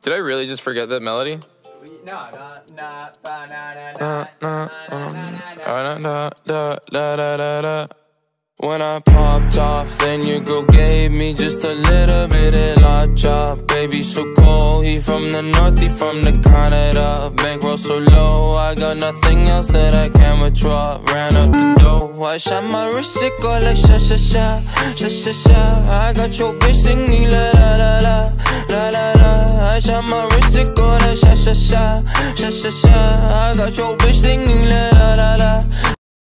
Did I really just forget that melody? No. When I popped off, then your girl gave me just a little bit of la chop. Baby so cold, he from the north, he from the Canada. Bankroll so low, I got nothing else that I can withdraw. Ran up the dough, I shot my wrist, it go like sha sha sha, sha sha sha. I got your bitch singing la la la la, la la la. I shot my wrist, it go like sha sha sha, sha sha sha. I got your bitch singing la la la la.